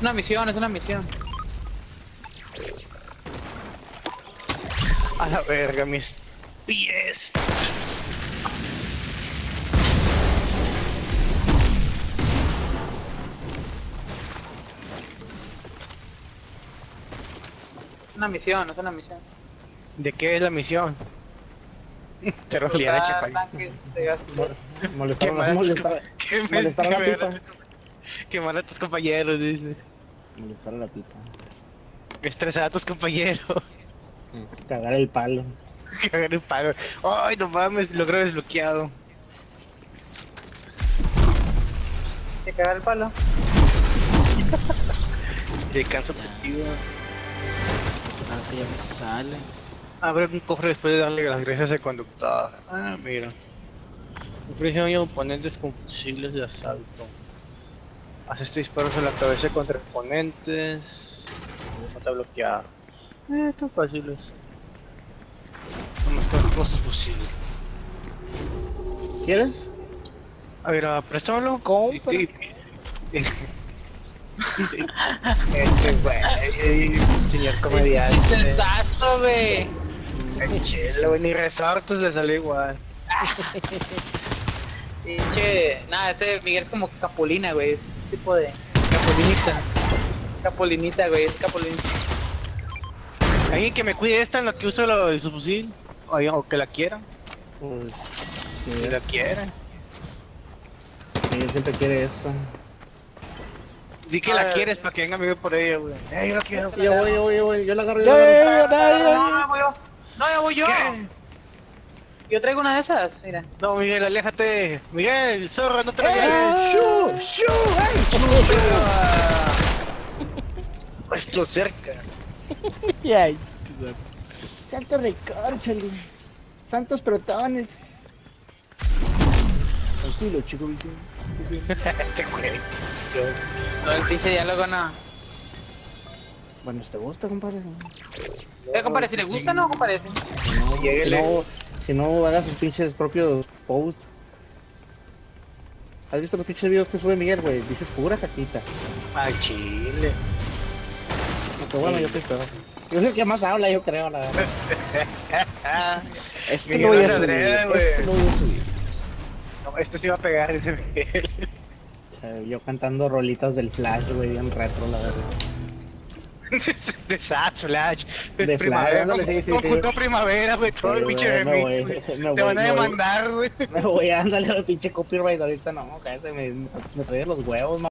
una misión, es una misión. A la verga, mis pies. Una misión, es una misión. ¿De qué es la misión? Te rolearé, chapay. Tanques de gas. Molestar molestar a la pipa. Quemar a tus compañeros, dice. Molestar a la pipa. Estresar a tus compañeros. Cagar el palo. Cagar el palo. Ay, no mames, logro desbloqueado. ¿Te caga el palo? Se cansa partido. Ahora sí ya me sale. Abre un cofre después de darle las gracias al conductor. Ah, mira. Inflige oponentes con fusiles de asalto. Hace este disparos en la cabeza contra oponentes. No está bloqueado. Esto es fácil es. Vamos con cosas fusiles. ¿Quieres? A ver, préstamelo. Compra. Este güey, señor comediante. ¡Chistazo, güey! El chelo, güey, ni resortes le salió igual. Pinche. Nada, este Miguel es como Capulina, güey. Es tipo de. Capolinita. Capulinita, güey. Es Capulinita. Alguien que me cuide esta en lo que uso su fusil. O que la quiera. Pues, Si la quiera. Miguel siempre quiere eso. Di que A la ver. quieres para que venga amigo por ella, güey. Yo la quiero. Yo voy, yo la agarro. No, ya voy yo. ¿Qué? Yo traigo una de esas, mira. No, Miguel, aléjate. Miguel, zorro, no te vayas. ¡Shu! ¡Shu! Esto cerca. ¡Ay! Santo recórchale. Santos protones. Tranquilo, chico. Este güey. No, el pinche diálogo no. Bueno, ¿te gusta, compadre? Compadre, si le gusta, no, compadre. Si no, hagas sus pinches propios posts. ¿Has visto los pinches videos que sube Miguel, güey? Dices pura caquita. Al chile. Aunque bueno, yo creo. Yo soy el que más habla, yo creo, la verdad. Este Miguel lo voy a hace subir. adrede, güey. Este lo voy a subir. No, este sí va a pegar, dice Miguel. Yo cantando rolitas del Flash, güey, bien retro, la verdad. De Satch, Flash. De Primavera, Flash, ándale, sí, conjunto sí. primavera, güey. Todo el Sí, pinche güey, remix, no, güey. güey, Te van a no, demandar, güey. Me voy a darle al pinche copyright ahorita, no, cállate, me trae los huevos,